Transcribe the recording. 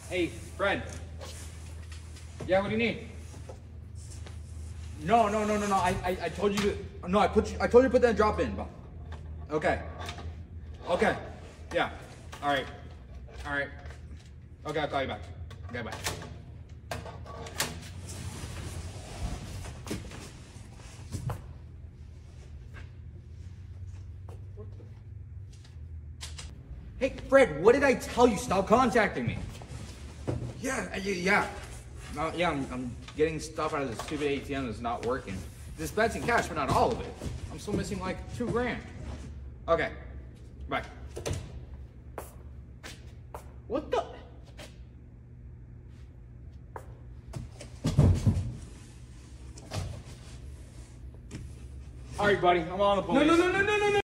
Hey, Fred. Yeah, what do you need? No. I told you to. No, I told you to put that drop in. Okay. Okay. Yeah. All right. Okay, I'll call you back. Okay, bye. Hey, Fred, what did I tell you? Stop contacting me. Yeah. No, yeah, I'm getting stuff out of the stupid ATM that's not working. Dispensing cash, but not all of it. I'm still missing like $2 grand. Okay, bye. What the? All right, buddy, I'm on the police. No.